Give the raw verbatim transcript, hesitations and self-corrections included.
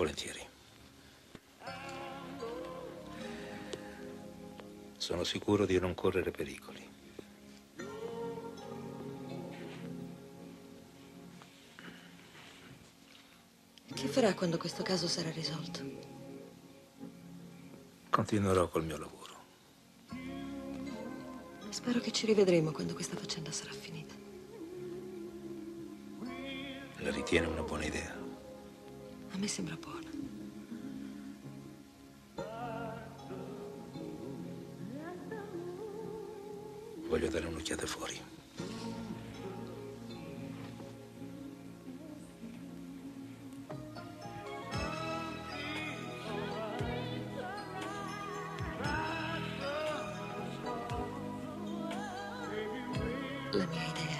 Volentieri. Sono sicuro di non correre pericoli. Che farà quando questo caso sarà risolto? Continuerò col mio lavoro. Spero che ci rivedremo quando questa faccenda sarà finita. La ritiene una buona idea? A me sembra buona. Voglio dare un'occhiata fuori. La mia idea